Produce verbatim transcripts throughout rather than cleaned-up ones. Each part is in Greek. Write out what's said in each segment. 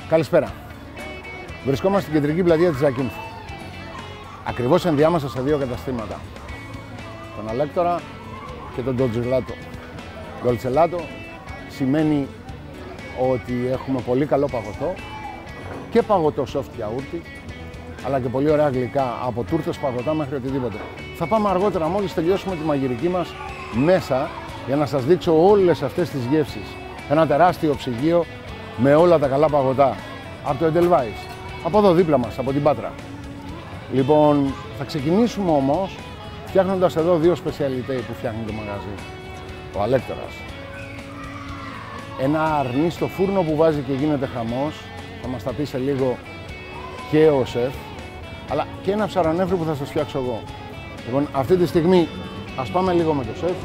Καλησπέρα. Βρισκόμαστε στην κεντρική πλατεία της Ζακίνθου. Ακριβώς ενδιάμεσα σε δύο καταστήματα. Τον Αλέκτορα και τον Ντολτσελάτο. Ντολτσελάτο σημαίνει ότι έχουμε πολύ καλό παγωτό και παγωτό soft γιαούρτι, αλλά και πολύ ωραία γλυκά, από τούρτες, παγωτά μέχρι οτιδήποτε. Θα πάμε αργότερα, μόλις τελειώσουμε τη μαγειρική μας, μέσα για να σας δείξω όλες αυτές τις γεύσεις. Ένα τεράστιο ψυγείο με όλα τα καλά παγωτά από το Edelweiss, από εδώ δίπλα μας, από την Πάτρα. Λοιπόν, θα ξεκινήσουμε όμως φτιάχνοντας εδώ δύο σπεσιαλιτέ που φτιάχνει το μαγαζί. Ο Αλέκτορας. Ένα αρνί στο φούρνο που βάζει και γίνεται χαμός, θα μας τα πει σε λίγο και ο σεφ, αλλά και ένα ψαρονέφρι που θα σας φτιάξω εγώ. Λοιπόν, αυτή τη στιγμή ας πάμε λίγο με το σεφ.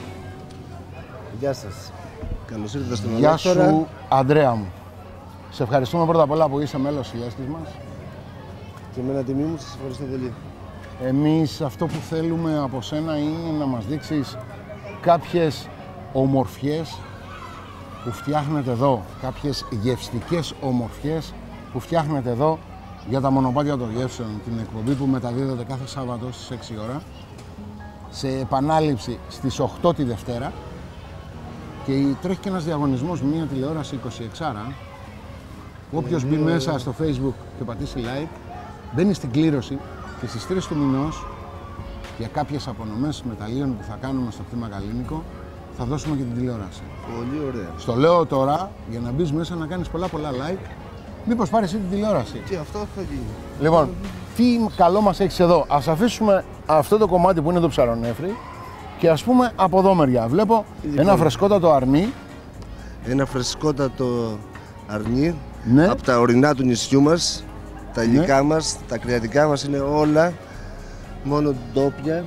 Γεια σας. Καλώς ήρθατε στον Γεια Αλέκτορα. σου, Ανδρέα μου. Σε ευχαριστούμε πρώτα απ' όλα που είσαι μέλος της λέστης μας. Και εμένα τιμή μου, σας ευχαριστώ πολύ. Εμείς αυτό που θέλουμε από σένα είναι να μας δείξεις κάποιες ομορφιές που φτιάχνετε εδώ, κάποιες γευστικές ομορφιές που φτιάχνετε εδώ για τα μονοπάτια των γεύσεων, την εκπομπή που μεταδίδεται κάθε Σάββατο στις έξι ώρα, σε επανάληψη στις οκτώ τη Δευτέρα, και τρέχει και ένας διαγωνισμός με μια τηλεόραση είκοσι έξι άρα. Όποιος μπει μέσα στο Facebook και πατήσει like, μπαίνει στην κλήρωση και στις τρεις του μηνός, για κάποιες απονομές μεταλλίων που θα κάνουμε στο κτήμα Γαλήνικο, θα δώσουμε και την τηλεόραση. Πολύ ωραία. Στο λέω τώρα για να μπεις μέσα να κάνεις πολλά πολλά like, μήπως πάρεις εσύ την τηλεόραση. Και αυτό θα γίνει. Λοιπόν, τι καλό μας έχεις εδώ. Ας αφήσουμε αυτό το κομμάτι που είναι το ψαρονέφρι και ας πούμε από εδώ μεριά. Βλέπω Λοιπόν, ένα φρεσκότατο αρνί. Ένα φρεσκότατο αρνί, Ναι. από τα ορεινά του νησιού μας. Τα Ναι. υλικά μας, τα κρεατικά μας είναι όλα μόνο ντόπια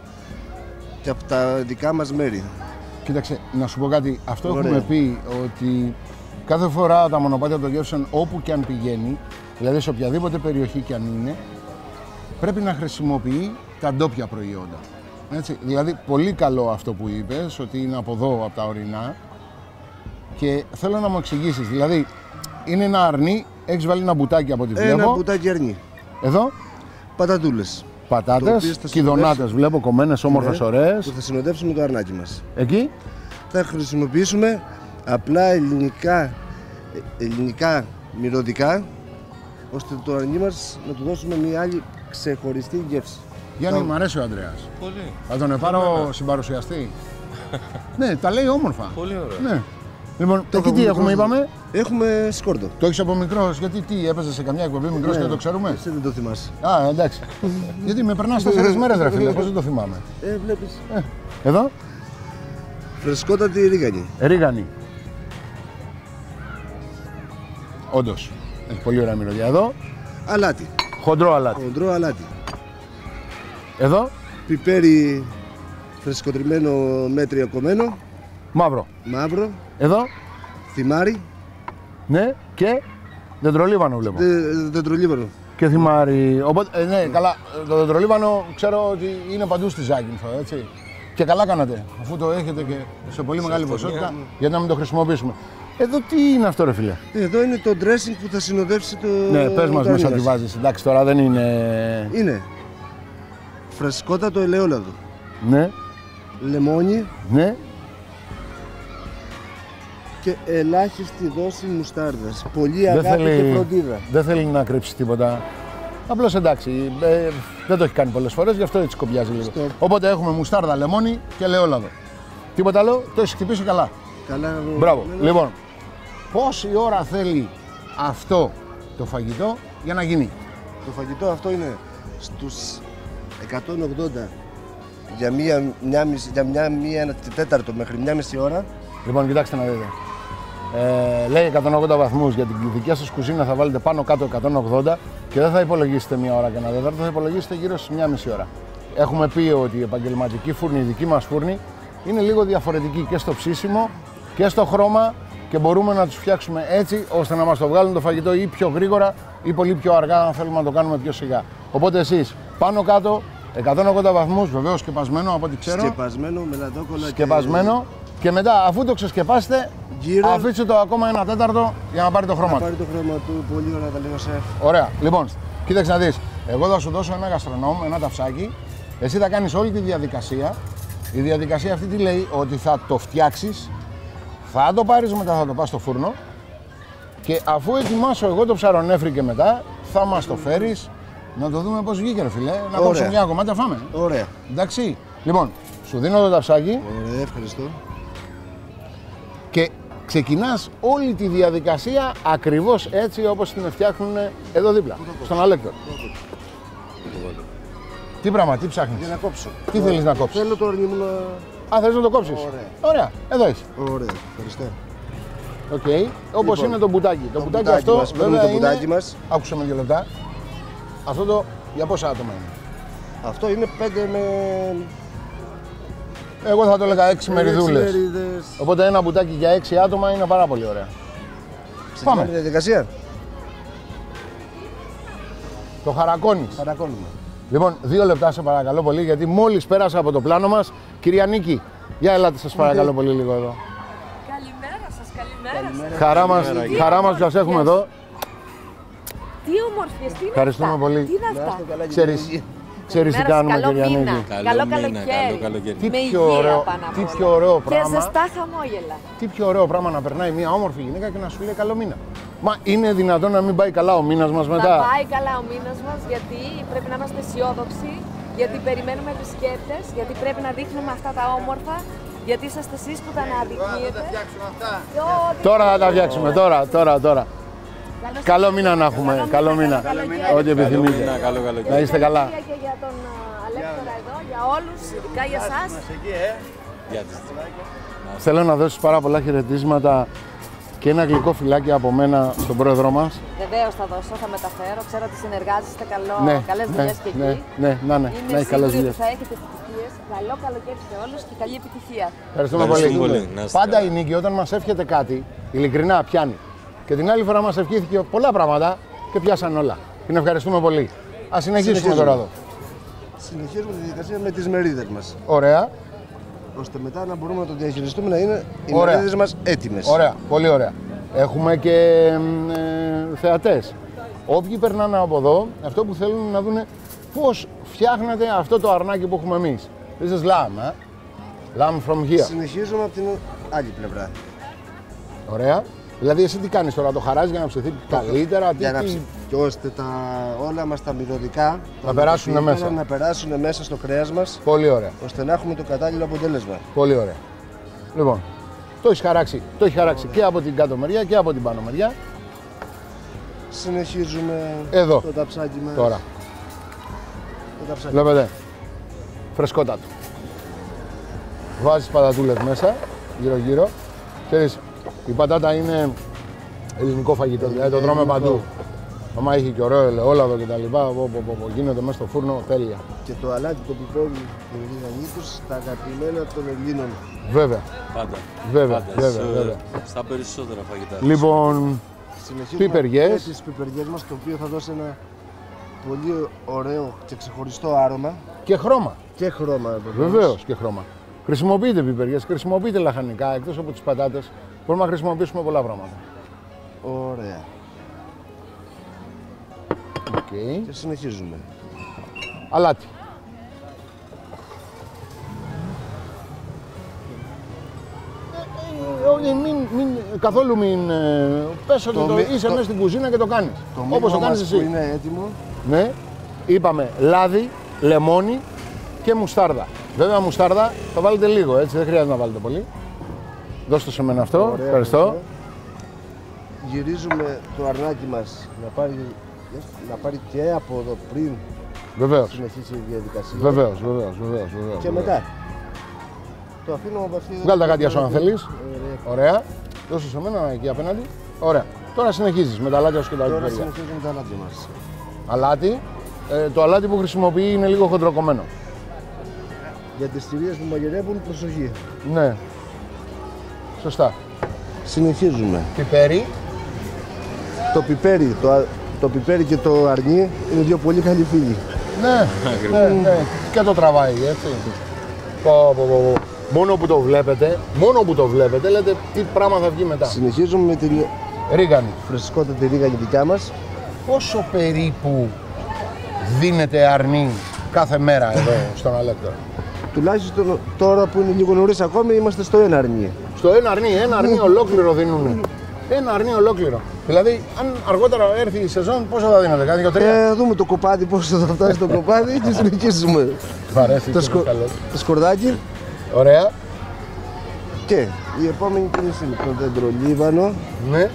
και από τα δικά μας μέρη. Κοίταξε, να σου πω κάτι. Αυτό Ωραία. έχουμε πει, ότι κάθε φορά τα μονοπάτια των γεύσεων, όπου και αν πηγαίνει, δηλαδή σε οποιαδήποτε περιοχή και αν είναι, πρέπει να χρησιμοποιεί τα ντόπια προϊόντα. Έτσι, δηλαδή, πολύ καλό αυτό που είπες, ότι είναι από εδώ, από τα ορεινά, και θέλω να μου εξηγήσεις, δηλαδή, είναι ένα αρνί, έχεις βάλει ένα μπουτάκι από ό,τι Ένα βλέπω, μπουτάκι αρνί. εδώ, Πατατούλες. Το πατάτες, οποίο θα κιδονάτες συνοδεύσει- βλέπω, κομμένες, όμορφες, Ναι, ωραίες. που θα συνοδεύσουμε το αρνάκι μας. Εκεί, Θα χρησιμοποιήσουμε απλά ελληνικά, ελληνικά μυρωδικά, ώστε το αρνί μας να του δώσουμε μια άλλη ξεχωριστή γεύση. Γιάννη, Θα- μου αρέσει ο Ανδρέας. Πολύ. Θα τον πάρω συμπαρουσιαστή. Ναι, τα λέει όμορφα. Πολύ ωραία. Ναι. Λοιπόν, Το εκεί τι έχω έχουμε, μικρό- είπαμε. Έχουμε σκόρδο. Το έχεις από μικρός, γιατί τι, έπαιζε σε καμιά εκπομπή μικρός και Ναι, δεν το ξέρουμε. Εσύ δεν το θυμάσαι. Α, εντάξει. Γιατί με περνάς τέσσερις μέρες, ρε φίλε, πώς δεν το θυμάμαι. Ε, βλέπεις. Ε, εδώ, Φρεσκότατη ρίγανη. ρίγανη. Όντως, έχει πολύ ωραία μυρωδιά. Εδώ, Αλάτι. χοντρό αλάτι. Χοντρό αλάτι. Εδώ, Πιπέρι φρεσκοτριμμένο μέτρια κομμένο. μαύρο. Μαύρο. Εδώ, Θυμάρι. ναι, και δεντρολίβανο βλέπω. δε- Δεντρολίβανο. Και θυμάρι. Οπότε, ε, ναι, καλά, το δεντρολίβανο ξέρω ότι είναι παντού στη Ζάκυνθο, έτσι. Και καλά κάνατε, αφού το έχετε και σε πολύ μεγάλη ποσότητα, γιατί να μην το χρησιμοποιήσουμε. Εδώ τι είναι αυτό, ρε φίλε. Εδώ είναι το dressing που θα συνοδεύσει το. Ναι, πες μας το μέσα αρνί τι βάζεις. Εντάξει, τώρα δεν είναι... Είναι φρεσκότατο ελαιόλαδο. Ναι, Λεμόνι ναι. και ελάχιστη δόση μουστάρδας. Πολύ Δεν αγάπη και θέλει, φροντίδα. δεν θέλει να κρύψει τίποτα. Απλώς εντάξει, ε, δεν το έχει κάνει πολλές φορές, γι' αυτό έτσι κομπιάζει λίγο. Στο- Οπότε έχουμε μουστάρδα, λεμόνι και ελαιόλαδο. Τίποτα άλλο, το έχεις χτυπήσει καλά. Καλά. Μπράβο. Ναι, ναι. Λοιπόν, πόση ώρα θέλει αυτό το φαγητό για να γίνει? Το φαγητό αυτό είναι στους εκατόν ογδόντα για μία, μια, μισή- για μια, μία ένα τέταρτο μέχρι μια μισή ώρα. Λοιπόν, κοιτάξτε να δείτε. Ε, λέει εκατόν ογδόντα βαθμούς, για την δικιά σας κουζίνα θα βάλετε πάνω κάτω εκατόν ογδόντα και δεν θα υπολογίσετε μία ώρα και ένα τέταρτο, θα υπολογίσετε γύρω στις μία μισή ώρα. Έχουμε πει ότι η επαγγελματική φούρνη, η δική μας φούρνη, είναι λίγο διαφορετική και στο ψήσιμο και στο χρώμα, και μπορούμε να τους φτιάξουμε έτσι ώστε να μας το βγάλουν το φαγητό ή πιο γρήγορα ή πολύ πιο αργά, αν θέλουμε να το κάνουμε πιο σιγά. Οπότε εσείς πάνω κάτω εκατόν ογδόντα βαθμούς, βεβαίως σκεπασμένο από ό,τι ξέρω. Σκεπασμένο με λαδόκολλα Σκεπασμένο. και Και μετά, αφού το ξεσκεπάσετε, Γύρω. αφήστε το ακόμα ένα τέταρτο για να πάρει το χρώμα Να του. πάρει το χρώμα του. Πολύ ωραία τα λέω, σεφ. Ωραία. Λοιπόν, κοίταξε να δεις. Εγώ θα σου δώσω ένα γαστρονόμ, ένα ταψάκι. Εσύ θα κάνεις όλη τη διαδικασία. Η διαδικασία αυτή τι λέει, ότι θα το φτιάξεις, θα το πάρεις μετά, θα το πας στο φούρνο και αφού ετοιμάσω εγώ το ψαρονέφρι και μετά, θα μας το φέρεις να το δούμε πώς βγήκε, ρε φίλε. Να κόψουμε μια κομμάτια, φάμε. Ωραία. Εντάξει. Λοιπόν, σου δίνω το ταψάκι. Ωραία, ευχαριστώ. Και ξεκινάς όλη τη διαδικασία ακριβώς έτσι όπως την φτιάχνουν εδώ δίπλα, στον Αλέκτορ. Τι πράγμα, τι ψάχνεις? Για να κόψω. Τι θέλεις να κόψεις? Θέλω το αρνί μου να... Α, θες να το κόψεις? Ωραία. Ωραία, εδώ είσαι. Ωραία, ευχαριστώ. Οκ, okay. Όπως Λοιπόν, είναι το μπουτάκι. Το, το μπουτάκι μπουτάκι αυτό μας, παίρνουμε βέβαια το μπουτάκι είναι... μας. Άκουσε με δύο λεπτά. Αυτό το για πόσα άτομα είναι? Αυτό είναι πέντε με... Εγώ θα το έλεγα έξι μεριδούλες. μερίδες. Οπότε ένα μπουτάκι για έξι άτομα είναι πάρα πολύ ωραία. Ξεκινάμε τη διαδικασία. Το χαρακώνεις. Παρακόλουμα. Λοιπόν, δύο λεπτά σε παρακαλώ πολύ, γιατί μόλις πέρασα από το πλάνο μας. Κυρία Νίκη, για ελάτε σας παρακαλώ πολύ λίγο εδώ. Καλημέρα σας, καλημέρα σας. Χαρά μας, χαρά μας που σας έχουμε εδώ. Τι όμορφιες, τι είναι Ευχαριστούμε αυτά? πολύ. Τι είναι αυτά? Ξέρεις, ξέρεις τι Καλημέρα σας, κάνουμε, κυρία καλό μήνα. Νίκη. Καλό μήνα, καλοκαίρι. καλό καλοκαίρι. Τι Με πιο υγεία ωραίο, πάνω απ' τι όλα. πιο ωραίο Και πράγμα. ζεστά χαμόγελα. Τι πιο ωραίο πράγμα να περνάει μια όμορφη γυναίκα και να σου λέει καλό μήνα. Μα είναι δυνατόν να μην πάει καλά ο μήνας μας μετά? Θα πάει καλά ο μήνας μας, γιατί πρέπει να είμαστε αισιόδοξοι, γιατί περιμένουμε επισκέπτες, γιατί πρέπει να δείχνουμε αυτά τα όμορφα, γιατί είσαστε εσείς που τα αναδεικνύετε. Τώρα θα τα φτιάξουμε, τώρα, τώρα, τώρα. Καλώς Καλό ήρθατε. μήνα να έχουμε, καλό μήνα. καλοκαίρι. Ό,τι επιθυμείτε. Καλό, καλό, καλό. Να είστε καλά. Και για τον α, Αλέκτορα εδώ, για όλους, ειδικά για εσάς. Γεια της. Θέλω να δώσεις πάρα πολλά χαιρετίσματα και ένα γλυκό φυλάκι από μένα στον πρόεδρό μας. Βεβαίως θα δώσω, θα μεταφέρω. Ξέρω ότι συνεργάζεστε καλό, Ναι, καλές ναι, δουλειές και εκεί. ναι, ναι, να ναι, Είμαι να έχει καλές σίγουρη ότι δουλειές. θα έχετε επιτυχίες. Καλό καλοκαίρι σε όλους και καλή επιτυχία. Ευχαριστούμε Ευχαριστούμε πολύ. πολύ. Να είστε Πάντα καλά. η Νίκη όταν μας εύχεται κάτι, ειλικρινά πιάνει. Και την άλλη φορά μας ευχήθηκε πολλά πράγματα και πιάσαν όλα. Την ευχαριστούμε πολύ. Ας συνεχίσουμε Συνεχίζουμε. τώρα εδώ. Συνεχίζουμε τη διαδικασία με τις μερίδες μας. Ωραία, Ώστε μετά να μπορούμε να το διαχειριστούμε να είναι οι Ωραία. μερίδες μας έτοιμες. ωραία, πολύ ωραία. Έχουμε και ε, θεατές. Όποιοι περνάνε από εδώ, αυτό που θέλουν να δουν πώς φτιάχνετε αυτό το αρνάκι που έχουμε εμείς. This is lamb, eh? Lamb from here. Συνεχίζουμε από την άλλη πλευρά. Ωραία. Δηλαδή εσύ τι κάνεις τώρα, το χαράζεις για να ψηθεί καλύτερα, τι, Για να τι- ψ- και ώστε τα, όλα μας τα μυρωδικά Να περάσουν τα μέσα. Να περάσουν μέσα στο κρέας μας, Πολύ ωραία, ώστε να έχουμε το κατάλληλο αποτέλεσμα. πολύ ωραία. Λοιπόν, το έχει χαράξει, το έχει χαράξει και από την κάτω μεριά και από την πάνω μεριά. Συνεχίζουμε Εδώ. το ταψάκι μας. Τώρα, Το ταψάκι. βλέπετε, φρεσκότατο. Βάζεις πατατούλες μέσα, γύρω γύρω. Ξέρεις, η πατάτα είναι ελληνικό φαγητό, δηλαδή το τρώμε παντού. Άμα έχει και ωραίο ελαιόλαδο και τα λοιπά, πω, πω, πω, πω, γίνεται μέσα στο φούρνο τέλεια. Και το αλάτι, το πιπέρι και η ρίγανή τους, τα αγαπημένα των Ελλήνων. Βέβαια, Πάντα. βέβαια, Πάντα. βέβαια, Σε- βέβαια. Στα περισσότερα φαγητά. Λοιπόν, Συνεχίζουμε Πιπεριές. με τις πιπεριές μας, το οποίο θα δώσει ένα πολύ ωραίο και ξεχωριστό άρωμα και χρώμα. και χρώμα. βεβαίως. Βεβαίως και χρώμα. Χρησιμοποιείτε πιπεριές, χρησιμοποιείτε λαχανικά, εκτός από τις πατάτες. Μπορούμε να χρησιμοποιήσουμε πολλά πράγματα. Ωραία. Οκ. Και συνεχίζουμε. Αλάτι. Ε, ε, ε, μην, μην, καθόλου μην ε, πες ότι Το το, μη- είσαι το- μέσα στην κουζίνα και το κάνεις. Το Όπως μείγμα το κάνεις μας που εσύ. είναι έτοιμο, Ναι, είπαμε λάδι, λεμόνι και μουστάρδα. Βέβαια μουστάρδα θα βάλετε λίγο, έτσι δεν χρειάζεται να βάλετε πολύ. Δώστε σε μένα αυτό, ωραία, ευχαριστώ. ωραία. Γυρίζουμε το αρνάκι μας να πάρει, να πάρει και από εδώ πριν Βεβαίως, συνεχίσει η διαδικασία. βεβαίως, βεβαίως, βεβαίως, βεβαίως. Και μετά το αφήνω από αυτή. Βγάλε τα γάτια σου αν θέλεις. Ωραία. Ωραία. Δώσε σε μένα εκεί απέναντι. Ωραία. Τώρα συνεχίζεις με τα αλάτια σου και τα Τώρα πιπέρια. συνεχίζουμε τα αλάτια μας. Αλάτι. Ε, το αλάτι που χρησιμοποιεί είναι λίγο χοντροκομμένο. Για τις τυρίες που μαγειρεύουν, προσοχή. Ναι. Σωστά. Συνεχίζουμε. Πιπέρι. Το πιπέρι, το, α- το πιπέρι και το αρνί είναι δύο πολύ καλοί φίλοι. Ναι. ναι, ναι. Και το τραβάει, έτσι. Πω, πω, πω, πω. μόνο που το βλέπετε, μόνο που το βλέπετε, λέτε τι πράγμα θα βγει μετά. Συνεχίζουμε με την Ρίγανη. φρεσκότατη ρίγανη δικιά μας. Πόσο περίπου δίνεται αρνί κάθε μέρα εδώ στον Αλέκτορα? Τουλάχιστον τώρα που είναι λίγο νωρίς ακόμη, είμαστε στο ένα αρνί. Στο ένα αρνί, ένα αρνί ολόκληρο δίνουν. Ένα αρνί ολόκληρο. Δηλαδή, αν αργότερα έρθει η σεζόν, πόσο θα δίνετε, κάτι δύο τρία? Ε, δούμε το κοπάδι, πόσο θα φτάσει το κοπάδι και συνεχίζουμε. Μ' αρέσει το, σκο... το σκορδάκι. Ωραία. Και η επόμενη κίνηση είναι το δέντρο λίβανο. Ναι.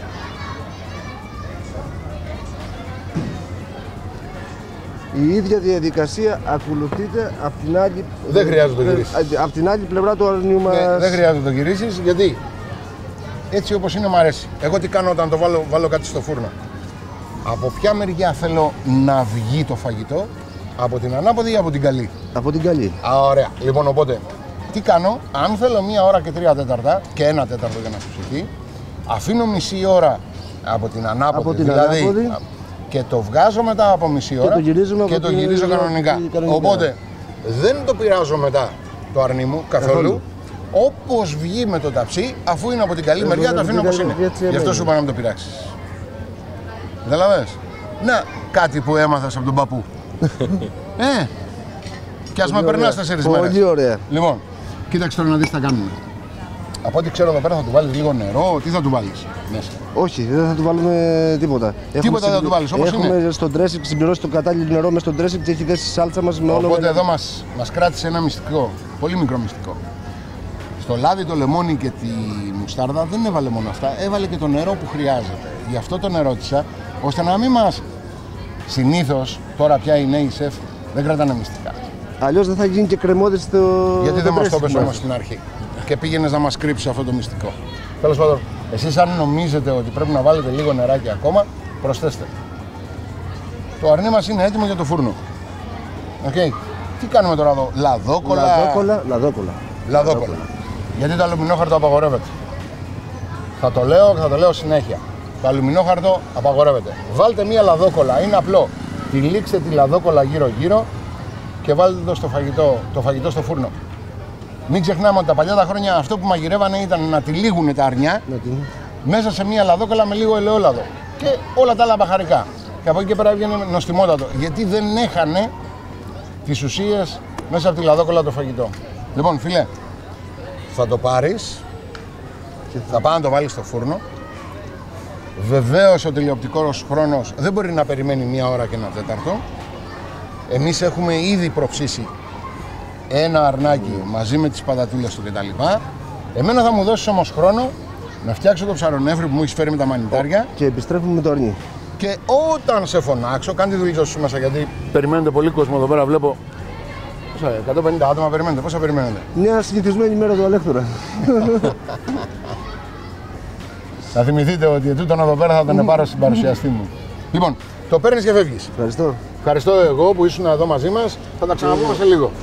Η ίδια διαδικασία ακολουθείται από την άλλη, δεν χρειάζεται το γυρίσεις. Από την άλλη πλευρά του αρνιού μας. Ναι, δεν χρειάζεται το γυρίσεις, γιατί έτσι όπως είναι μου αρέσει. Εγώ τι κάνω όταν το βάλω, βάλω κάτι στο φούρνο? Από ποια μεριά θέλω να βγει το φαγητό? Από την ανάποδη ή από την καλή? Από την καλή. Α, ωραία. Λοιπόν, οπότε, τι κάνω? Αν θέλω μία ώρα και τρία τέταρτα και ένα τέταρτο για να ψυχεί, αφήνω μισή ώρα από την ανάποδη, από την δηλαδή, ανάποδη. Και το βγάζω μετά από μισή ώρα και το, και το γυρίζω κανονικά. κανονικά. Οπότε δεν το πειράζω μετά το αρνί μου καθόλου. καθόλου. Όπως βγει με το ταψί, αφού είναι από την καλή μεριά, το αφήνω όπως είναι. Γι' αυτό σου είπα να μην το πειράξεις. Καταλαβαίνεις? Να, κάτι που έμαθες από τον παππού. ε, κι ας με περνάς τέσσερις μέρες. Πολύ ωραία. Λοιπόν, κοίταξε τώρα να δεις τι θα κάνουμε. Από ό,τι ξέρω εδώ πέρα θα του βάλεις λίγο νερό, τι θα του βάλεις μέσα? Όχι, δεν θα του βάλουμε τίποτα. Τίποτα δεν θα του βάλεις, όπως έχουμε είναι. Έχουμε στο dressing συμπληρώσει το κατάλληλο νερό μέσα στο dressing και έχει δέσει η σάλτσα μας με όλο. Οπότε εδώ μας, μας κράτησε ένα μυστικό, πολύ μικρό μυστικό. Στο λάδι, το λεμόνι και τη μουστάρδα δεν έβαλε μόνο αυτά, έβαλε και το νερό που χρειάζεται. Γι' αυτό τον ερώτησα, ώστε να μην μας... Συνήθως, τώρα πια οι νέοι σεφ δεν κρατάνε μυστικά. Αλλιώς δεν θα γίνει και κρεμόδες στο... Γιατί δεν μας το πες όμως στην αρχή και πήγαινες να μας κρύψεις αυτό το μυστικό? Τέλος πάντων, εσείς αν νομίζετε ότι πρέπει να βάλετε λίγο νεράκι ακόμα, προσθέστε. Το αρνί μας είναι έτοιμο για το φούρνο. Okay. Τι κάνουμε τώρα εδώ? Λαδόκολα. Λαδόκολα, λαδόκολα. Λαδόκολα. Γιατί το αλουμινόχαρτο απαγορεύεται. Θα το λέω και θα το λέω συνέχεια. Το αλουμινόχαρτο απαγορεύεται. Βάλτε μία λαδόκολα, είναι απλό. Τυλίξτε τη λαδόκολα γύρω-γύρω και βάλτε το στο φαγητό, το φαγητό στο φούρνο. Μην ξεχνάμε ότι τα παλιά τα χρόνια αυτό που μαγειρεύανε ήταν να τυλίγουν τα αρνιά μέσα σε μία λαδόκολα με λίγο ελαιόλαδο και όλα τα άλλα μπαχαρικά. Και από εκεί και πέρα έβγαινε νοστιμότατο. Γιατί δεν έχανε τις ουσίες μέσα από τη λαδόκολα το φαγητό. Λοιπόν, φίλε, θα το πάρεις, θα πάει να το βάλεις στο φούρνο. Βεβαίως ο τηλεοπτικός χρόνος δεν μπορεί να περιμένει μία ώρα και ένα τέταρτο. Εμείς έχουμε ήδη προψήσει ένα αρνάκι μαζί με τις πατατούλες του κτλ. Εμένα θα μου δώσεις όμως χρόνο να φτιάξω το ψαρονέφρι που μου έχεις φέρει με τα μανιτάρια. Και επιστρέφουμε με το αρνί. Και όταν σε φωνάξω, κάντε τη δουλειά σου μέσα, γιατί περιμένετε πολύ κόσμο εδώ πέρα. Βλέπω πόσα, εκατόν πενήντα άτομα περιμένετε. Πόσα περιμένετε? Μια συνηθισμένη μέρα του Αλέκτορα. Θα θυμηθείτε ότι ετούτον εδώ πέρα θα τον πάρω στην παρουσιαστή μου. Λοιπόν, το παίρνεις και φεύγεις. Ευχαριστώ. Ευχαριστώ εγώ που ήσουν εδώ μαζί μας. Θα τα ξαναπούμε σε λίγο.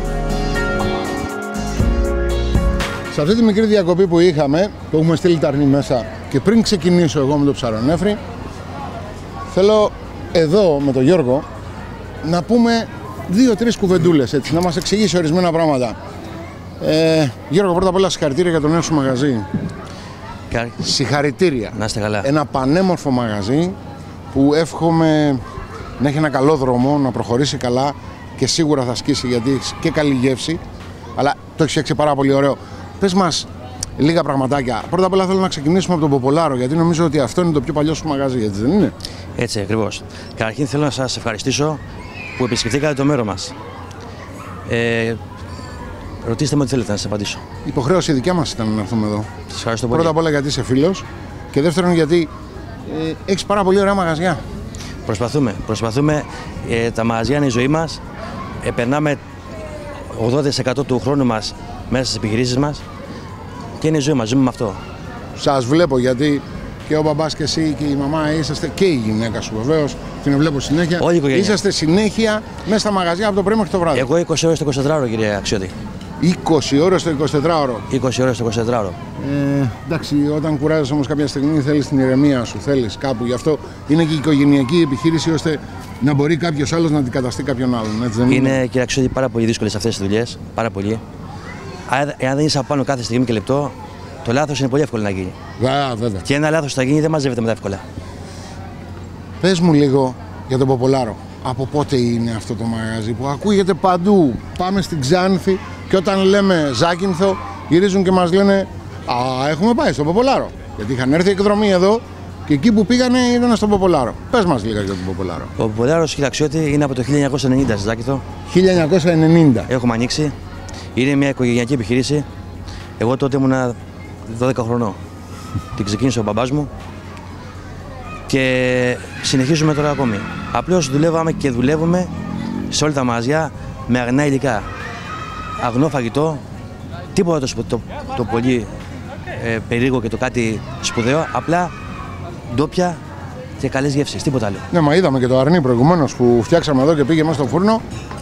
Σε αυτή τη μικρή διακοπή που είχαμε, που έχουμε στείλει τα αρνί μέσα και πριν ξεκινήσω εγώ με το ψαρονέφρι, θέλω εδώ με τον Γιώργο να πούμε δύο-τρεις κουβεντούλες, έτσι, να μας εξηγήσει ορισμένα πράγματα. Ε, Γιώργο, πρώτα απ' όλα συγχαρητήρια για το νέο σου μαγαζί. Κα... Συγχαρητήρια. Να είστε καλά. Ένα πανέμορφο μαγαζί που εύχομαι να έχει ένα καλό δρόμο, να προχωρήσει καλά και σίγουρα θα σκίσει, γιατί έχει και καλή γεύση, αλλά το έχει φτιάξει πάρα πολύ ωραίο. Πες μας λίγα πραγματάκια. Πρώτα απ' όλα θέλω να ξεκινήσουμε από τον Ποπολάρο, γιατί νομίζω ότι αυτό είναι το πιο παλιό σου μαγαζί, έτσι δεν είναι? Έτσι ακριβώς. Καταρχήν θέλω να σας ευχαριστήσω που επισκεφτήκατε το μέρο μας. Ε, ρωτήστε με ό,τι θέλετε να σας απαντήσω. Η υποχρέωση δικιά μας ήταν να έρθουμε εδώ. Σας ευχαριστώ πολύ. Πρώτα απ' όλα γιατί είσαι φίλος και δεύτερον γιατί ε, έχεις πάρα πολύ ωραία μαγαζιά. Προσπαθούμε. Προσπαθούμε. Ε, τα μαγαζιά είναι η ζωή μας. Ε, περνάμε ογδόντα τοις εκατό του χρόνου μας μέσα στις επιχειρήσεις μας και είναι η ζωή μας. Ζούμε με αυτό. Σας βλέπω, γιατί και ο μπαμπάς και εσύ και η μαμά είσαστε, και η γυναίκα σου βεβαίως, την βλέπω συνέχεια. Όλη η οικογένεια. Είσαστε συνέχεια μέσα στα μαγαζιά από το πρωί μέχρι το βράδυ. Εγώ είκοσι ώρες το εικοσιτετράωρο, κύριε Αξιώτη. είκοσι ώρες το εικοσιτετράωρο. είκοσι ώρες το εικοσιτετράωρο. Ε, εντάξει, όταν κουράζεσαι όμως κάποια στιγμή θέλεις την ηρεμία σου, θέλεις κάπου. Γι' αυτό είναι και η οικογενειακή επιχείρηση, ώστε να μπορεί κάποιος άλλος να αντικαταστεί κάποιον άλλον. Έτσι δεν είναι? Είναι, κύριε Αξιώτη, πάρα πολύ δύσκολες αυτές τις δουλειές. Πάρα πολύ. εάν δεν είσαι από πάνω κάθε στιγμή και λεπτό, το λάθος είναι πολύ εύκολο να γίνει. Βέβαια, βέβαια. Και ένα λάθος θα γίνει δεν μαζεύεται μετά εύκολα. Πες μου λίγο για τον Ποπολάρο. Από πότε είναι αυτό το μαγαζί που ακούγεται παντού? Πάμε στην Ξάνθη και όταν λέμε Ζάκυνθο γυρίζουν και μας λένε «Α, έχουμε πάει στον Ποπολάρο». Γιατί είχαν έρθει εκδρομή εδώ και εκεί που πήγανε ήταν στον Ποπολάρο. Πες μας λίγα για τον Ποπολάρο. Ο Ποπολάρος Χιλαξιώτη είναι από το χίλια εννιακόσια ενενήντα στη Ζάκυνθο. χίλια εννιακόσια ενενήντα. Έχουμε ανοίξει. Είναι μια οικογενειακή επιχείρηση. Εγώ τότε ήμουνα δώδεκα χρονών. Την ξεκίνησε ο μπαμπάς μου και συνεχίζουμε τώρα ακόμη. Απλώς δουλεύαμε και δουλεύουμε σε όλα τα μαγαζιά με αγνά υλικά. Αγνό φαγητό, τίποτα το, το, το πολύ ε, περίεργο και το κάτι σπουδαίο, απλά ντόπια και καλές γεύσεις, τίποτα άλλο. Ναι, μα είδαμε και το αρνί προηγουμένως που φτιάξαμε εδώ και πήγε μέσα στο φούρνο.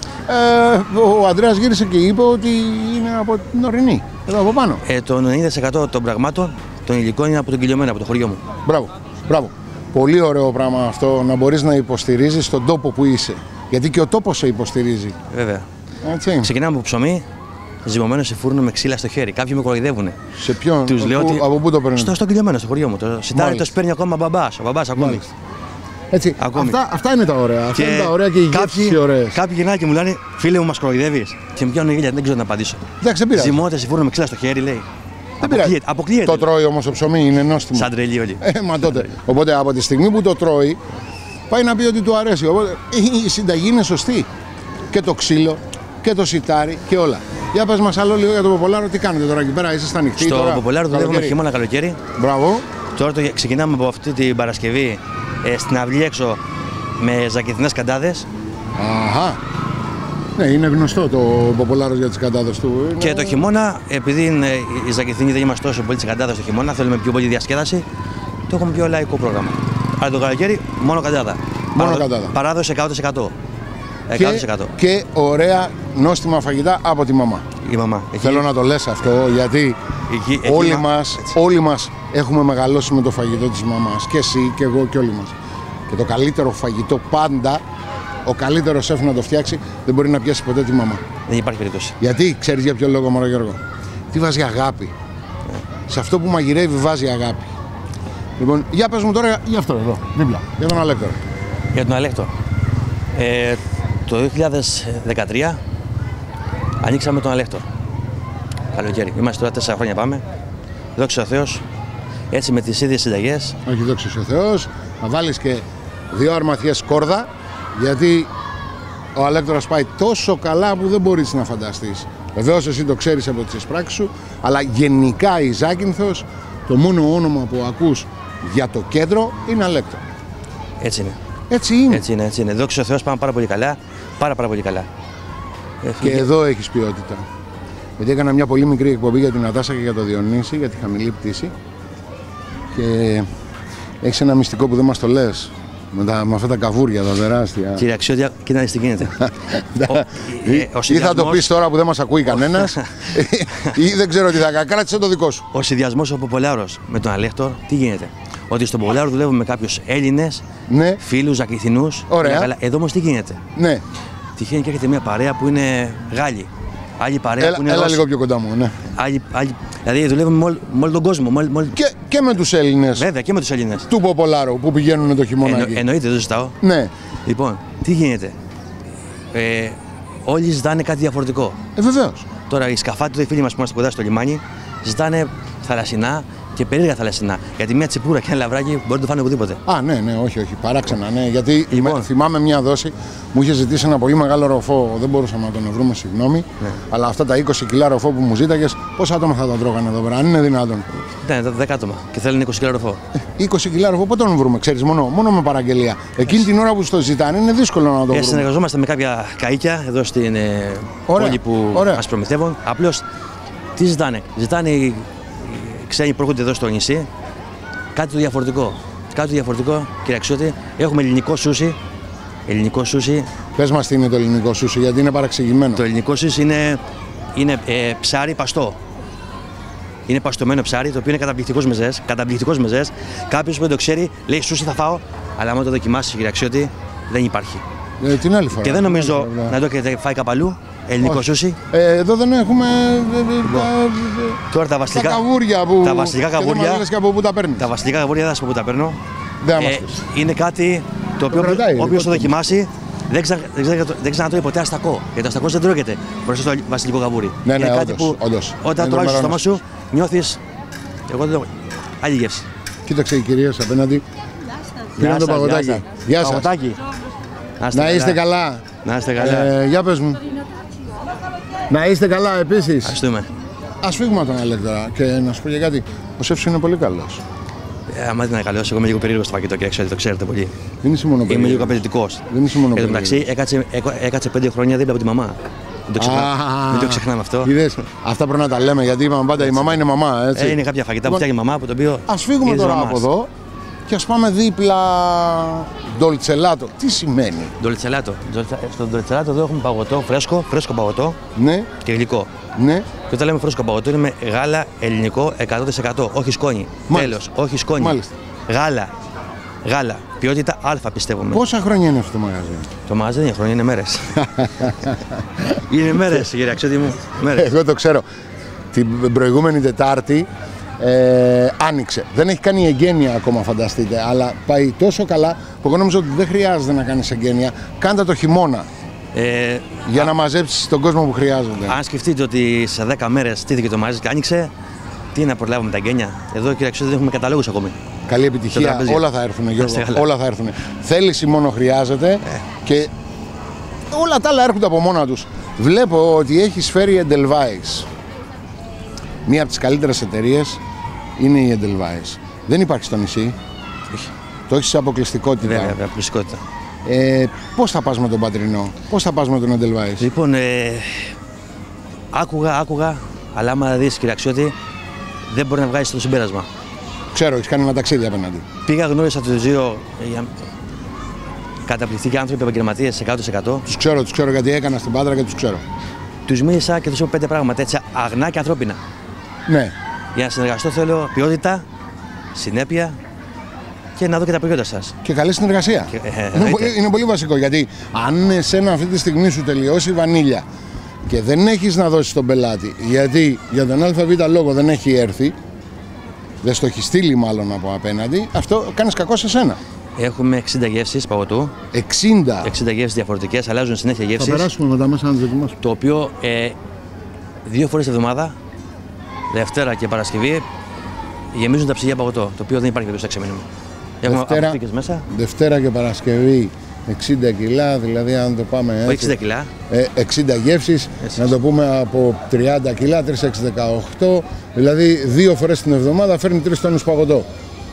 Ε, ο Ανδρέας γύρισε και είπε ότι είναι από την ορεινή, εδώ από πάνω. Ε, το ενενήντα τοις εκατό των πραγμάτων, των υλικών είναι από τον Κιλιωμένο, από το χωριό μου. Μπράβο, μπράβο. Πολύ ωραίο πράγμα αυτό, να μπορείς να υποστηρίζεις τον τόπο που είσαι. Γιατί και ο τόπος σε υποστηρίζει. Βέβαια. Έτσι. Ξεκινάμε από ψωμί, ζυμωμένο σε φούρνο με ξύλα στο χέρι. Κάποιοι με κοροϊδεύουν. Σε ποιον, Τους λέω ότι... από πού το παίρνουν? Στο, στο Κιλιωμένο, στο χωριό μου. Το σιτάρι το παίρνει ακόμα ο μπαμπάς. Ο μπαμπάς ακόμη. Μάλιστα. Έτσι, Ακόμη. αυτά, αυτά είναι τα ωραία. Αυτά είναι τα ωραία και οι γεύσεις οι ωραίες. Κάποιοι γυρνάνε και μου λένε φίλε μου, μας κοροϊδεύεις. Και μου πιάνουν γέλια, δεν ξέρω να απαντήσω. Εντάξει, δεν πειράζει. Ζυμώνεται σε φούρνο με ξύλα στο χέρι, λέει. Δεν πειράζει. Αποκλείεται. Το τρώει όμως το ψωμί, είναι νόστιμο. Σαν τρελή όλοι. Ε, μα τότε. Οπότε από τη στιγμή που το τρώει, πάει να πει ότι του αρέσει. Οπότε η συνταγή είναι σωστή. Και το ξύλο και το σιτάρι και όλα. Για πες μας άλλο λίγο για το Ποπολάρο, τι κάνετε τώρα εκεί πέρα, είστε ανοιχτοί? Στο τώρα, Ποπολάρο δουλεύουμε χειμώνα καλοκαίρι. Μπράβο. Τώρα το, ξεκινάμε από αυτή την Παρασκευή ε, στην αυλή έξω με ζακηθινές καντάδες. Αχα. Ναι, είναι γνωστό το Ποπολάρος για τις καντάδες του. Είναι... Και το χειμώνα, επειδή είναι, οι ζακηθινοί δεν είμαστε τόσο πολύ τις καντάδες το χειμώνα, θέλουμε πιο πολύ διασκέδαση, το έχουμε πιο λαϊκό πρόγραμμα. Αλλά το καλοκαίρι μόνο καντάδα. Μόνο Παράδο, καντάδα. Παράδοση εκατό τοις εκατό. Και, εκατό τοις εκατό. και ωραία νόστιμα φαγητά από τη μαμά. Η μαμά. Εκεί, Θέλω να το λες αυτό, γιατί εκεί, εκεί, όλοι, μα... μας, όλοι μας έχουμε μεγαλώσει με το φαγητό της μαμάς. Και εσύ και εγώ και όλοι μας. Και το καλύτερο φαγητό πάντα, ο καλύτερος σεφ να το φτιάξει, δεν μπορεί να πιάσει ποτέ τη μαμά. Δεν υπάρχει περίπτωση. Γιατί, ξέρεις για ποιο λόγο, μωρό Γιώργο? Τι βάζει αγάπη. Yeah. Σε αυτό που μαγειρεύει βάζει αγάπη. Λοιπόν, για πες μου τώρα για αυτό εδώ, δίπλα, για τον Αλέκτορα. Για τον Αλέκτορα. Ε, το δύο χιλιάδες δεκατρία ανοίξαμε τον Αλέκτορα. Καλοκαίρι. Είμαστε τώρα τέσσερα χρόνια πάμε. Δόξα τω Θεώς. Έτσι με τις ίδιες συνταγές. Όχι, δόξα τω Θεώς. Να βάλεις και δύο αρματιές κόρδα, γιατί ο Αλέκτορας πάει τόσο καλά που δεν μπορείς να φανταστείς. Βεβαίως εσύ το ξέρεις από τις πράξεις σου, αλλά γενικά η Ζάκυνθος, το μόνο όνομα που ακούς για το κέντρο είναι Αλέκτορα. Έτσι είναι. Έτσι είναι. Έτσι είναι, έτσι είναι. Δόξα τω Θεώς πάμε πάρα πολύ καλά. Πάρα πάρα πολύ καλά. Και εδώ έχεις ποιότητα. Γιατί έκανα μια πολύ μικρή εκπομπή για την Νατάσα και για το Διονύση, για τη χαμηλή πτήση. Και έχεις ένα μυστικό που δεν μας το λες. Με, τα, με αυτά τα καβούρια, τα τεράστια. Κύριε Αξιώδη, κοίτα τι γίνεται. ο, ή, ο ή θα το πεις τώρα που δεν μας ακούει κανένας, ή δεν ξέρω τι θα κάνει. Κράτησε το δικό σου. Ο συνδυασμός ο Ποπολάρος με τον Αλέκτορ, τι γίνεται? Ότι στον Ποπολάρο δουλεύουμε με κάποιους Έλληνες, ναι. φίλους, Ζακηθινούς. Ωραία. Εδώ όμως τι γίνεται? Ναι. Τυχαίνει και έρχεται μια παρέα που είναι Γάλλοι. Άλλη παρέα έλα, που είναι έλα Ρώσοι. λίγο πιο κοντά μου, ναι. Άλλη, άλλη, δηλαδή δουλεύουμε με, όλ, με όλο τον κόσμο. Με, με, και, και με τους Έλληνες. Βέβαια και με τους Έλληνες. Του Ποπολάρου που πηγαίνουν το χειμώνα. Εννο, εννοείται, δεν ζητάω. Ναι. Λοιπόν, τι γίνεται? Ε, όλοι ζητάνε κάτι διαφορετικό. Ε, βεβαίως. Τώρα οι σκαφάτοι, οι φίλοι μας που είμαστε κοντά στο λιμάνι, ζητάνε θαλασσινά και περίεργα θαλασσινά. Γιατί μια τσιπούρα και ένα λαβράκι μπορεί να το φάνε οπουδήποτε. Α, ναι, ναι, όχι, όχι. Παράξενα, ναι. Γιατί λοιπόν. με, θυμάμαι μια δόση, μου είχε ζητήσει ένα πολύ μεγάλο ροφό. Δεν μπορούσαμε να τον βρούμε, συγγνώμη. Ναι. Αλλά αυτά τα είκοσι κιλά ροφό που μου ζήταγες, πόσα άτομα θα τα τρώγανε εδώ πέρα, αν είναι δυνατόν? Ήταν δέκα άτομα και θέλουν είκοσι κιλά ροφό. είκοσι κιλά ροφό, πότε τον βρούμε, ξέρεις, μόνο, μόνο με παραγγελία. Εκείνη την ώρα που στο ζητάνε είναι δύσκολο να το βρούμε. Συνεργαζόμαστε με κάποια καΐκια εδώ στην ε, πόλη που μας προμηθεύουν. Απλώς τι ζητάνε? Ζητάνε οι ξένοι που έρχονται εδώ στο νησί κάτι το διαφορετικό. Κάτι το διαφορετικό, κύριε Αξιώτη. Έχουμε ελληνικό σούσι. Ελληνικό σούσι. Πες μας τι είναι το ελληνικό σούσι, γιατί είναι παραξηγημένο. Το ελληνικό σούσι είναι, είναι ε, ψάρι παστό. Είναι παστωμένο ψάρι, το οποίο είναι καταπληκτικός μεζές. Καταπληκτικός μεζές. Κάποιος που δεν το ξέρει λέει σούσι θα φάω, αλλά άμα το δοκιμάσει, κύριε Αξιώτη, δεν υπάρχει. Ε, την άλλη φορά. Και δεν νομίζω να το έχετε φάει κάπου αλλού. ελληνικό Όχι. σούσι. Ε, εδώ δεν έχουμε. ε, ε, τα, Τώρα τα τα βασιλικά, καβούρια που. τα βασιλικά και δεν καβούρια- μας λες και από πού τα παίρνεις. τα βασιλικά καβούρια δεν θα σου πω που τα παίρνω. Δεν θα μας Ε, πεις. είναι κάτι το οποίο κρατάει, όποιος δικό το του. δοκιμάσει δεν, ξα, δεν, ξα, δεν ξανατρώει ποτέ αστακό. Γιατί το αστακό δεν τρώγεται μπροστά στο βασιλικό καβούρι. Ναι, είναι ναι, κάτι όντως, που όντως. όταν Είναι το βάζεις στο τρομερό στόμα σου νιώθεις. Εγώ δεν το. Άλλη γεύση. Κοίταξε οι κυρίες απέναντι. Πήραν το σας, παγωτάκι. σας. Γεια σας. Παγωτάκι. Να είστε καλά. Να είστε καλά. Ε, για πες μου. Να είστε καλά επίσης. Ευχαριστούμε. Ας φύγουμε από τον Αλέκτορα και να σου πω και κάτι. Ο σεφ σου είναι πολύ καλός. Ε, άμα δεν είναι καλό, εγώ είμαι λίγο περίεργο στο φαγητό και ξέρω, το ξέρετε πολύ. Δεν είσαι μόνο Είμαι λίγο περίεργος. απαιτητικό. Δεν είσαι μόνο Εν τω μεταξύ, έκατσε, έκο- έκατσε πέντε χρόνια δίπλα από τη μαμά. Δεν το, ξεχνά... Α, δεν το ξεχνάμε αυτό. Είδες, αυτά πρέπει να τα λέμε γιατί είπαμε πάντα η μαμά είναι μαμά. Έτσι. Ε, είναι κάποια φαγητά που Λοιπόν, φτιάχνει η μαμά από το οποίο. Ας φύγουμε είδες τώρα μαμάς. από εδώ και ας πάμε δίπλα. Ντολτσελάτο. Τι σημαίνει. Ντολτσελάτο. Ντολτσα- Στο ντολτσελάτο εδώ έχουμε παγωτό, φρέσκο, φρέσκο παγωτό Ναι, και γλυκό. ναι. Και όταν λέμε φρέσκο παγωτό είναι με γάλα ελληνικό εκατό τοις εκατό. Όχι σκόνη. Μάλιστα. Τέλος, όχι σκόνη. Μάλιστα. Γάλα. Γάλα. Ποιότητα Α πιστεύουμε. Πόσα χρόνια είναι αυτό το μαγαζί. Το μαγαζί δεν είναι χρόνια, είναι μέρες. είναι μέρες, κύριε Αξιώτη μου. Μέρες. Εγώ το ξέρω. Την προηγούμενη Τετάρτη ε, άνοιξε. Δεν έχει κάνει εγγένεια ακόμα, φανταστείτε. Αλλά πάει τόσο καλά που εγώ νομίζω ότι δεν χρειάζεται να κάνεις εγγένεια. Κάντε το χειμώνα Ε, για να μαζέψεις τον κόσμο που χρειάζονται. Αν σκεφτείτε ότι σε δέκα μέρες στήθηκε το μαγαζί και άνοιξε, τι να προλάβουμε τα γένια. Εδώ, κύριε Αξιώτη, δεν έχουμε καταλόγους ακόμη. Καλή Στο επιτυχία. τραπέζι. Όλα θα έρθουν, Γιώργο. Είστε καλά. Όλα θα έρθουν. Θέληση μόνο χρειάζεται και όλα τα άλλα έρχονται από μόνα τους. Βλέπω ότι έχεις φέρει Edelweiss. Μία από τις καλύτερες εταιρείες είναι η Edelweiss. Δεν υπάρχει στο νησί. Όχι. Το έχεις σε αποκλειστικότητα. Βέβαια, βέβαια, πλουσικότητα. Ε, πώς θα πας με τον Πατρινό, πώς θα πας με τον Edelweiss. Λοιπόν, ε, άκουγα, άκουγα, αλλά άμα δεις, κύριε Αξιώτη, δεν μπορεί να βγάλεις το συμπέρασμα. Ξέρω, έχεις κάνει ένα ταξίδι απέναντι. Πήγα, γνώρισα τους δύο ε, καταπληκτικοί άνθρωποι, επαγγελματίες εκατό τοις εκατό. Τους ξέρω, τους ξέρω γιατί έκανα στην Πάτρα και τους ξέρω. Τους μίλησα και τους είπα πέντε πράγματα έτσι αγνά και ανθρώπινα. Ναι. Για να συνεργαστώ θέλω ποιότητα, συνέπεια και να δω και τα προϊόντα σας. Και καλή συνεργασία. Και, ε, είναι, εννοείται. πολύ, είναι πολύ βασικό γιατί αν εσένα αυτή τη στιγμή σου τελειώσει η βανίλια και δεν έχεις να δώσεις στον πελάτη γιατί για τον ΑΒ λόγο δεν έχει έρθει, δεν στο έχει στείλει μάλλον από απέναντι, αυτό κάνεις κακό σε σένα. Έχουμε εξήντα γεύσεις παγωτού, εξήντα. εξήντα γεύσεις διαφορετικές, αλλάζουν συνέχεια Θα γεύσεις. περάσουμε μετά μέσα να τις δοκιμάσουμε. Το οποίο ε, δύο φορές τη εβδομάδα, Δευτέρα και Παρασκευή, γεμίζουν τα ψυγεία παγωτό. Το οποίο δεν υπάρχει περίπτωση να ξεμείνουμε. Έχουμε Δευτέρα, αποθήκες μέσα, Δευτέρα και Παρασκευή εξήντα κιλά, δηλαδή αν το πάμε έτσι. όχι εξήντα κιλά. Ε, εξήντα γεύσεις, Έτσι. να το πούμε από τριάντα κιλά, τρεις έξι δεκαοκτώ, δηλαδή δύο φορές την εβδομάδα φέρνει τρεις τόνους παγωτό.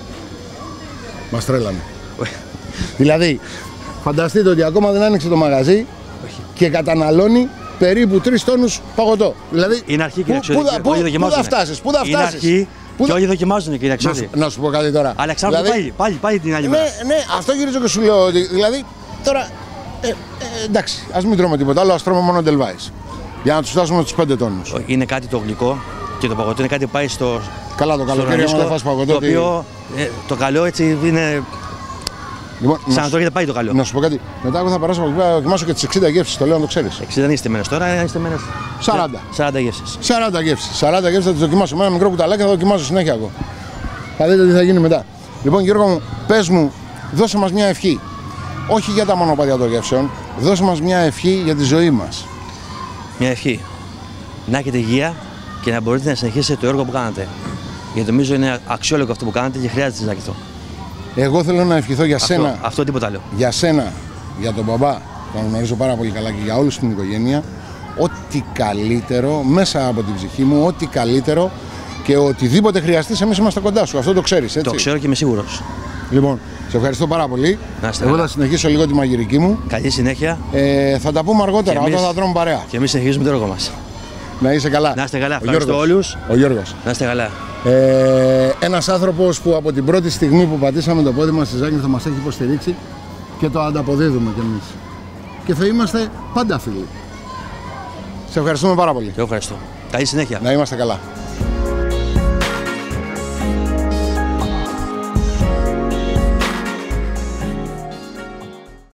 Μας τρέλανε. Δηλαδή, φανταστείτε ότι ακόμα δεν άνοιξε το μαγαζί και καταναλώνει περίπου τρεις τόνους παγωτό. Δηλαδή, Είναι αρχή, κύριε πού- Αξιώτη. πού θα- και πού- όλοι πού θα δοκιμάζουν. φτάσεις, πού θα Είναι φτάσεις. αρχή Πού και θα- όλοι δοκιμάζουν, κύριε Να Αξιώτη. σου, να σου πω κάτι τώρα. Αλεξάνδρου, Δηλαδή, πάλι, πάλι, πάλι την άλλη ναι, μέρα. ναι, αυτό γυρίζω και σου λέω ότι δηλαδή τώρα. Ε, ε, εντάξει, ας μην τρώμε τίποτα άλλο, ας τρώμε μόνο Edelweiss. Για να τους φτάσουμε τους πέντε τόνους. Είναι κάτι το γλυκό και το παγωτό είναι κάτι που πάει στο. Καλά το στο καλοκαίρι, άμα ορανίσκο, δεν φας παγωτό. Το τι- οποίο ε, το καλό έτσι είναι. Λοιπόν, Σαν να, να σου, τρώγεται πάει το καλό. να σου πω κάτι. Μετά εγώ θα περάσω από εκεί πέρα να δοκιμάσω και τις εξήντα γεύσεις, το λέω να το ξέρεις. εξήντα δεν είστε μένες τώρα, είστε μένες. σαράντα. σαράντα γεύσεις. σαράντα γεύσεις. σαράντα γεύσεις θα τις δοκιμάσω. Με ένα μικρό κουταλάκι θα δοκιμάσω συνέχεια εγώ. Θα δείτε τι θα γίνει μετά. Λοιπόν, Γιώργο μου, πες μου, δώσε μας μια ευχή. Όχι για τα μονοπάτια των γεύσεων, δώσε μας μια ευχή για τη ζωή μας. Μια ευχή. Να έχετε υγεία και να μπορείτε να συνεχίσετε το έργο που κάνατε. Γιατί νομίζω είναι αξιόλογο αυτό που κάνετε και χρειάζεται να ζητώ. Εγώ θέλω να ευχηθώ για σένα. Αυτό, αυτό τίποτα άλλο. Για σένα, για τον μπαμπά, τον γνωρίζω πάρα πολύ καλά και για όλους την οικογένεια, ό,τι καλύτερο μέσα από την ψυχή μου, ό,τι καλύτερο και οτιδήποτε χρειαστείς, εμείς είμαστε κοντά σου. Αυτό το ξέρεις, έτσι. Το ξέρω και είμαι σίγουρος. Λοιπόν, σε ευχαριστώ πάρα πολύ. Να είστε Εγώ καλά. θα συνεχίσω λίγο τη μαγειρική μου. Καλή συνέχεια Ε, θα τα πούμε αργότερα, Και εμείς- όταν θα τρώμε παρέα. και εμείς συνεχίζουμε το έργο μας. Να είσαι καλά. Να είστε καλά. Ο Ευχαριστώ Γιώργος. όλους. Ο Γιώργος. Να είστε καλά. Ε, ένας άνθρωπος που από την πρώτη στιγμή που πατήσαμε το πόδι μας στη Ζάκη θα μας έχει υποστηρίξει και το ανταποδίδουμε κι εμείς. Και θα είμαστε πάντα φίλοι. Σε ευχαριστούμε πάρα πολύ. Και εγώ ευχαριστώ. Καλή συνέχεια. Να είμαστε καλά.